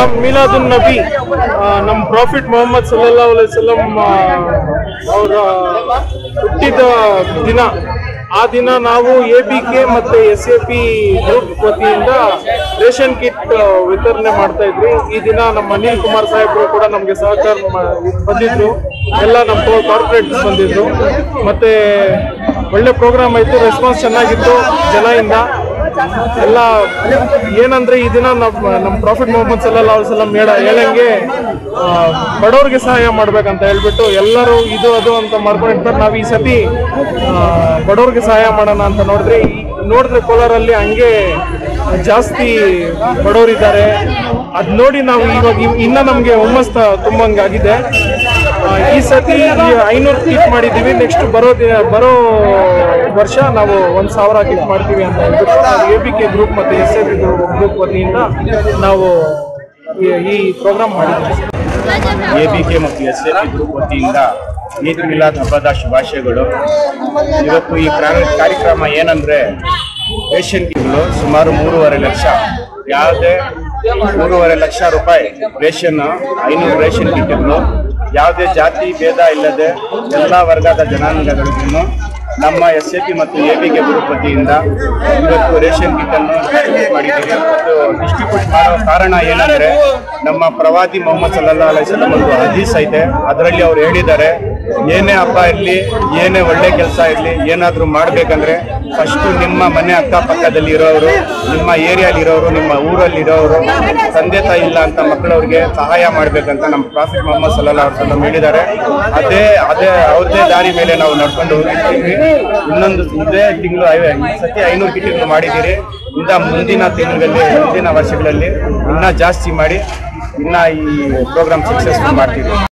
ಮಿಲಾದುನ್ ನಬಿ ನಮ್ಮ ಪ್ರಾಫಿಟ್ ಮೊಹಮ್ಮದ್ ಸಲ್ಲಲ್ಲಾಹು ಅಲೈಹಿ ವಸಲ್ಲಂ ಅವರ ಹುಟ್ಟಿದ ದಿನ. ಆ ದಿನ ನಾವು ABK ಮತ್ತು SAP ಗ್ರೂಪ್ ವತಿಯಿಂದ ರೇಷನ್ ಕಿಟ್ ವಿತರಣೆ ಮಾಡ್ತಾ ಇದ್ವಿ. ಈ ದಿನ ನಮ್ಮ ಅನಿಲ್ ಕುಮಾರ್ ಸಾಹೇಬರು ಕೂಡ ನಮಗೆ ಸಹಕಾರ ಬಂದಿದ್ರು, ಎಲ್ಲ ನಮ್ಮ ಕಾರ್ಪೊರೇಟ್ಸ್ ಬಂದಿದ್ರು. ಮತ್ತೆ ಒಳ್ಳೆ ಪ್ರೋಗ್ರಾಮ್ ಆಯಿತು, ರೆಸ್ಪಾನ್ಸ್ ಚೆನ್ನಾಗಿತ್ತು ಜನರಿಂದ ಎಲ್ಲ. ಏನಂದ್ರೆ ಈ ದಿನ ನಮ್ಮ ಪ್ರಾಫಿಟ್ ಮೊಹಮ್ಮದ್ ಸಲ್ಲಲ್ಲಾಹು ಅಲೈಹಿ ವಸಲ್ಲಂ ಹೇಳಂಗೆ ಬಡವ್ರಿಗೆ ಸಹಾಯ ಮಾಡ್ಬೇಕಂತ ಹೇಳ್ಬಿಟ್ಟು ಎಲ್ಲರೂ ಇದು ಅದು ಅಂತ ಮಾಡ್ಕೊಂಡಿರ್ತಾರೆ. ನಾವು ಈ ಸತಿ ಬಡವ್ರಿಗೆ ಸಹಾಯ ಮಾಡೋಣ ಅಂತ ನೋಡಿದ್ರೆ ಕೋಲಾರಲ್ಲಿ ಹಂಗೆ ಜಾಸ್ತಿ ಬಡವರಿದ್ದಾರೆ. ಅದ್ ನೋಡಿ ನಾವು ಇವಾಗ ಇನ್ನ ನಮ್ಗೆ ಹುಮ್ಮಸ್ ತುಂಬಂಗಾಗಿದೆ. ಈ ಸತಿ 500 ಕಿಟ್ ಮಾಡಿದ್ದೀವಿ. ನೆಕ್ಸ್ಟ್ ಬರೋ ವರ್ಷ ನಾವು 1000 ಕಿಟ್ ಮಾಡ್ತೀವಿ ಅಂತ ಹೇಳ್ಬಿಟ್ಟು ABK ಗ್ರೂಪ್ ಮತ್ತು SAP ಗ್ರೂಪ್ ವತಿಯಿಂದ ನಾವು ಈ ಪ್ರೋಗ್ರಾಮ್ ಮಾಡಿದ್ದೀವಿ. ABK ಮತ್ತು SAP ಗ್ರೂಪ್ ವತಿಯಿಂದ ಈದ್ ಮಿಲಾದ್ ಹಬ್ಬದ ಶುಭಾಶಯಗಳು. ಇವತ್ತು ಈ ಕಾರ್ಯಕ್ರಮ ಏನಂದ್ರೆ ರೇಷನ್ ಕಿಟ್ಗಳು ಸುಮಾರು 3.5 ಲಕ್ಷ, ಯಾವುದೇ 3.5 ಲಕ್ಷ ರೂಪಾಯಿ ರೇಷನ್, 500 ರೇಷನ್ ಕಿಟ್ಗಳು ಯಾವುದೇ ಜಾತಿ ಭೇದ ಇಲ್ಲದೆ ಎಲ್ಲ ವರ್ಗದ ಜನಾಂಗಗಳಿಗೂ ನಮ್ಮ SAP ಮತ್ತು ABK ಗ್ರೂಪ್ ವತಿಯಿಂದ ಇವತ್ತು ರೇಷನ್ ಕಿಟ್ ಅನ್ನು ಮಾಡಿದ್ದೀವಿ. ಮತ್ತು ಡಿಸ್ಟ್ರಿಬ್ಯೂಟ್ ಮಾಡೋ ಕಾರಣ ಏನಂದ್ರೆ ನಮ್ಮ ಪ್ರವಾದಿ ಮೊಹಮ್ಮದ್ ಸಲ್ಲಲ್ಲಾಹು ಅಲೈಹಿ ವಸಲ್ಲಂ ಒಂದು ಹದೀಸ್ ಐತೆ. ಅದರಲ್ಲಿ ಅವ್ರು ಹೇಳಿದ್ದಾರೆ, ಏನೇ ಹಬ್ಬ ಇರಲಿ, ಏನೇ ಒಳ್ಳೆ ಕೆಲಸ ಇರಲಿ, ಏನಾದರೂ ಮಾಡಬೇಕಂದ್ರೆ ಫಸ್ಟು ನಿಮ್ಮ ಮನೆ ಅಕ್ಕಪಕ್ಕದಲ್ಲಿ ಇರೋರು, ನಿಮ್ಮ ಏರಿಯಾಲಿ ಇರೋರು, ನಿಮ್ಮ ಊರಲ್ಲಿ ಇರೋರು, ತಂದೆ ತಾಯಿ ಇಲ್ಲ ಅಂತ ಮಕ್ಕಳವ್ರಿಗೆ ಸಹಾಯ ಮಾಡಬೇಕಂತ ನಮ್ಮ ಪ್ರಾಫಿಟ್ ಮೊಹಮ್ಮದ್ ಸಲ್ಲಲ್ಲಾಹು ಅಲೈಹಿ ವಸಲ್ಲಂ ಹೇಳಿದ್ದಾರೆ. ಅದೇ ಅವ್ರದ್ದೇ ದಾರಿ ಮೇಲೆ ನಾವು ನಡ್ಕೊಂಡು ಹೋಗಿದ್ದೀವಿ. ಇನ್ನೊಂದು ಇದೇ ತಿಂಗಳು ಸತಿ 500 ಕಿಟ್ಗಳು ಮಾಡಿದ್ದೀರಿ. ಮುಂದಿನ ತಿಂಗಳಲ್ಲಿ, ಮುಂದಿನ ವರ್ಷಗಳಲ್ಲಿ ಇನ್ನೂ ಜಾಸ್ತಿ ಮಾಡಿ ಇನ್ನೂ ಈ ಪ್ರೋಗ್ರಾಮ್ ಸಕ್ಸಸ್ಫುಲ್ ಮಾಡ್ತೀವಿ.